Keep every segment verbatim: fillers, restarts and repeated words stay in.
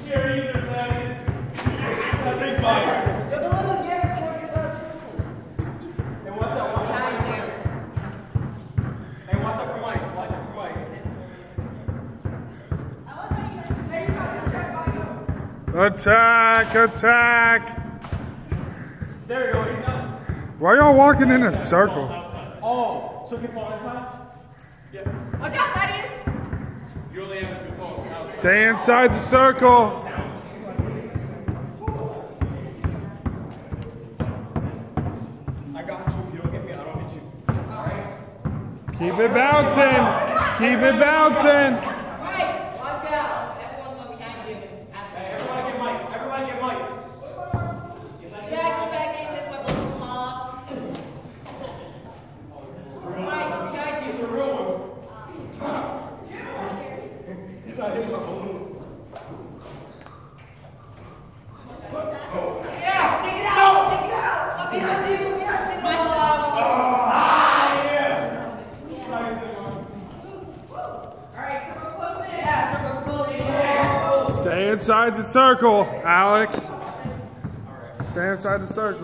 chair either, man. Big fire. Give a little gap before it gets out of circle. Hey, watch out, watch out. Hey, watch out for Mike. Watch out for Mike. Attack! Attack! There we go. He's out. Why y'all walking in a circle? Oh, so he can fall inside? Yeah. Watch out, Thaddeus! You only have two falls outside. Stay inside the circle. I got you. If you don't hit me, I don't hit you. All right. Keep it bouncing. Keep it bouncing. Mike, watch out. Everyone look behind you. Hey, everybody get Mike. Everybody get Mike. Yeah, go back there. Says my little pumped. Mike, behind you. He's a real one. He's not hitting my balloon. Yeah, take it out. Take it out. Up behind you. Yeah, take it out. Alright, circle's closing. Yeah, circle's closing. Stay inside the circle, Alex. Stay inside the circle.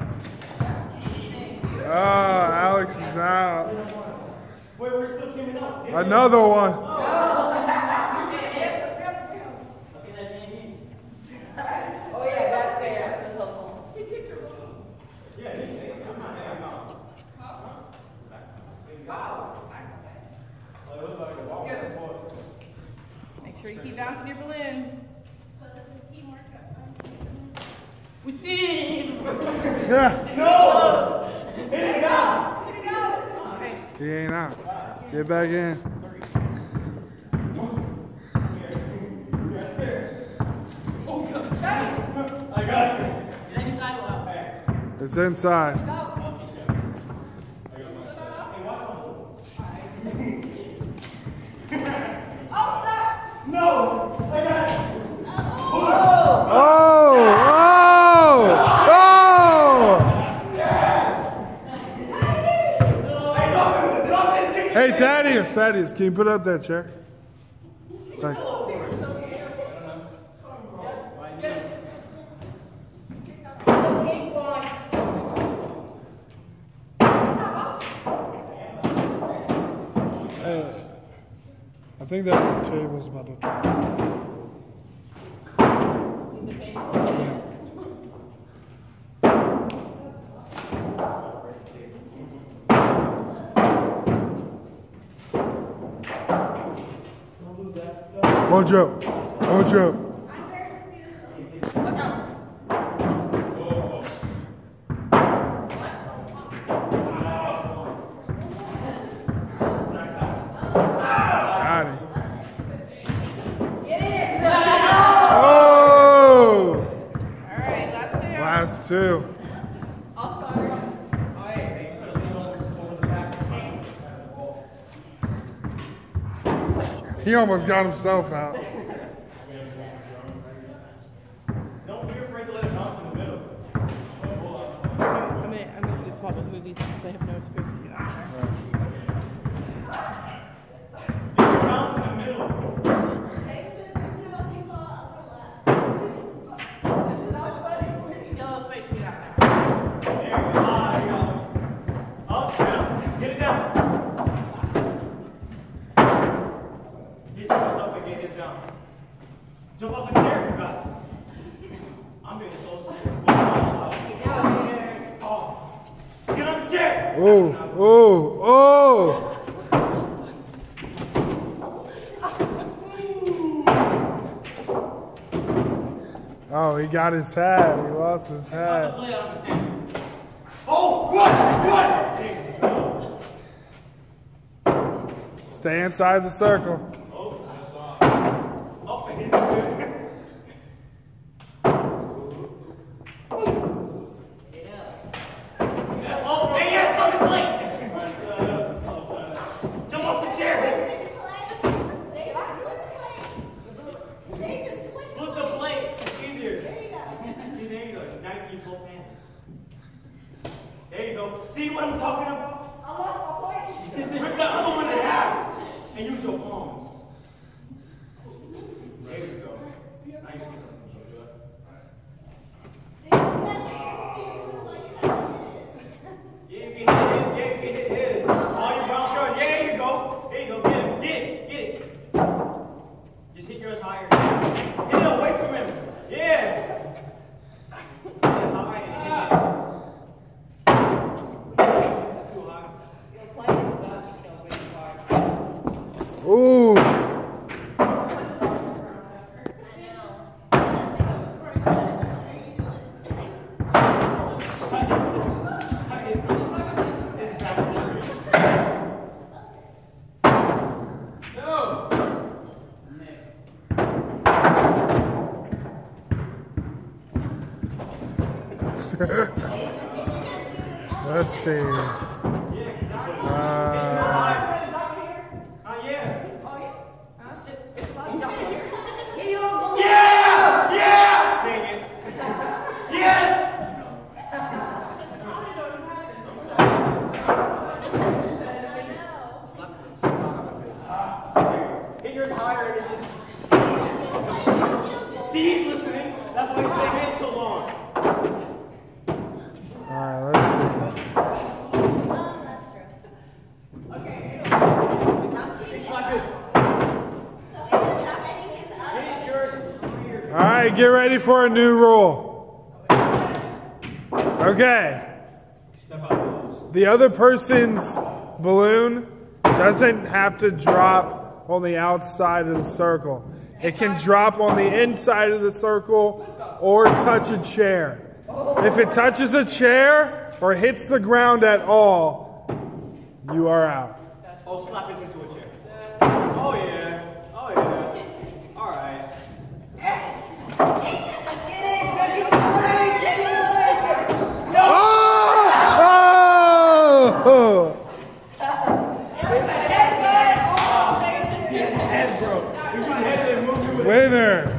Oh, Alex is out. Wait, we're still teaming up. Another one. Oh yeah, that's fair. That's helpful. Yeah, he, he, I'm not hanging out. Make sure you keep bouncing your balloon. So this is teamwork. We team! Yeah, No! Hit it down! Okay. he ain't out. Get back in. I got it. It's inside. No! I got it! Oh! Oh! Oh! Hey, drop him! Drop this thing! Hey, Thaddeus, Thaddeus, can you put up that chair? Thanks. Hey, I think that table's about to. Watch out! Watch out! Watch out. Got it. Get it. Oh! Alright, last two. Last two. I'll start. Hey, hey, you could have leaned over just over the back. He almost got himself out. Don't be afraid to let it bounce in the middle. I'm gonna, I'm gonna do small move these since I have no space to get out there. Bounce in the middle. Yellow space to get out there. There you go. Ah, there you go. Up, down. Get it down. Get yours up and get it down. Jump off the chair if you got to. I'm being so serious. Oh. Get on the chair. Oh! Oh! Oh! Oh, he got his hat. He lost his hat. Play out of his hand. Oh, run, run! Stay inside the circle. Oh, oh, hey, yes, on the plate. Jump off the chair. Split the plate. It's easier. See, there you go. Unite you both hands. There you go. See what I'm talking about? Rip the other one in half and use your palms. There you go. Nice. Get it away from him. Yeah. Get high and hit it. This is too high. Ooh. Let's see. Uh, Yeah! Yeah! Dang it. Yes! Hit yours higher and it's just... See, he's listening. That's why he's staying in so long. Alright, let's see. Hey, slap this. Hit yours here. Alright, get ready for a new rule. Okay. Step out of those. The other person's balloon doesn't have to drop on the outside of the circle. It can drop on the inside of the circle or touch a chair. If it touches a chair or hits the ground at all, you are out. Oh, slap this into a chair. Oh, yeah. Oh, yeah. All right. Oh! His head broke. He was headed and moved to it. Winner.